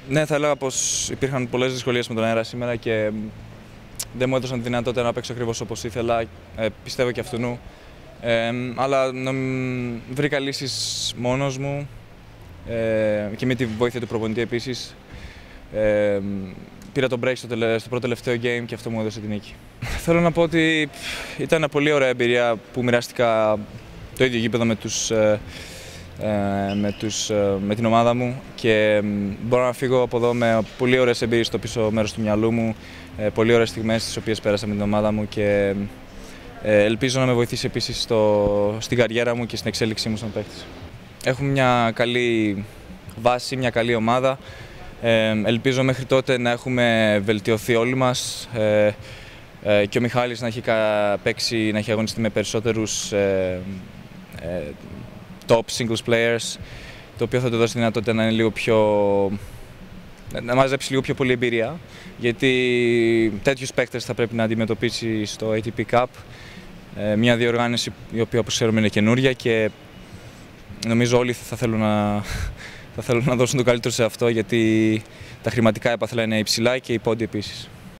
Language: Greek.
Ναι, θα έλεγα πως υπήρχαν πολλές δυσκολίες με τον αέρα σήμερα και δεν μου έδωσαν τη δυνατότητα να παίξω ακριβώς όπως ήθελα. Πιστεύω και αυτού. Αλλά βρήκα λύσεις μόνος μου και με τη βοήθεια του προπονητή επίσης. Πήρα τον break στο πρώτο τελευταίο game και αυτό μου έδωσε την νίκη. Θέλω να πω ότι ήταν μια πολύ ωραία εμπειρία που μοιράστηκα το ίδιο γήπεδο με την ομάδα μου και μπορώ να φύγω από εδώ με πολύ ωραίες εμπειρίες στο πίσω μέρος του μυαλού μου, πολύ ωραίες στιγμές τις οποίες πέρασα με την ομάδα μου και ελπίζω να με βοηθήσει επίσης στην καριέρα μου και στην εξέλιξή μου σαν παίκτης. Έχουμε μια καλή βάση, μια καλή ομάδα. Ελπίζω μέχρι τότε να έχουμε βελτιωθεί όλοι μας και ο Μιχάλης να έχει παίξει, να έχει αγωνιστεί με περισσότερους top singles players, το οποίο θα του δώσει τη δυνατότητα να είναι λίγο να μαζέψει λίγο πιο πολύ εμπειρία, γιατί τέτοιους παίκτες θα πρέπει να αντιμετωπίσει στο ATP Cup, μια διοργάνωση η οποία όπως ξέρουμε είναι καινούρια και νομίζω όλοι θα θέλουν να δώσουν το καλύτερο σε αυτό, γιατί τα χρηματικά έπαθλα είναι υψηλά και οι πόντοι επίσης.